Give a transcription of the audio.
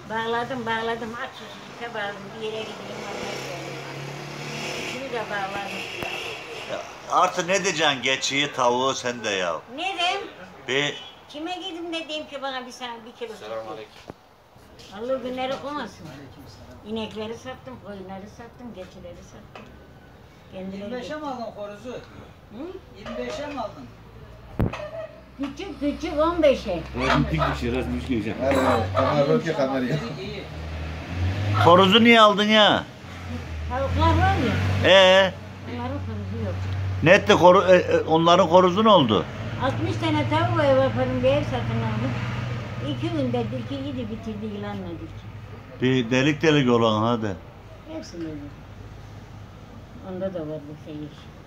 Bağladım. Aç süsüne bağladım. Bir yere gideyim. Şunu da bağladım. Artık ne diyeceksin geçiyi tavuğu sen de ya. Ne diyeyim? Bir Kime gideyim de diyeyim ki bana bir kilo süt. Selamünaleyküm. Allah günleri koymasın. İnekleri sattım, koyunları sattım, geçileri sattım. Kendileri 25'e mi aldın horozu? Hı? 25'e mi aldın? Küçük 15'e. Evet, kamera yok ya kamerayı. İyi. horozu niye aldın ya? Tavuklar var ya, onların kurusu yok. Ne etti onların horozu ne oldu? 60 tane tavuk ev yaparım bir ev satın aldım. 2 günde tilki bitirdi yılanla tilki. Bir delik olan hadi. Hepsini öldürdü. Onda da var bu seyir.